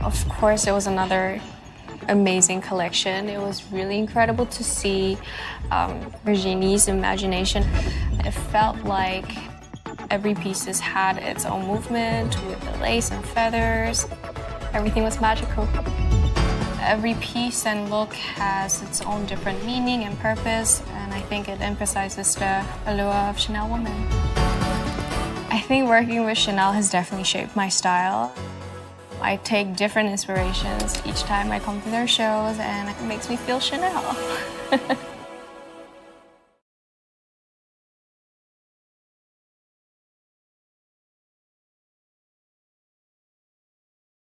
Of course, it was another amazing collection. It was really incredible to see Virginie's imagination. It felt like every piece had its own movement with the lace and feathers. Everything was magical. Every piece and look has its own different meaning and purpose, and I think it emphasizes the allure of Chanel woman. I think working with Chanel has definitely shaped my style. I take different inspirations each time I come to their shows, and it makes me feel Chanel.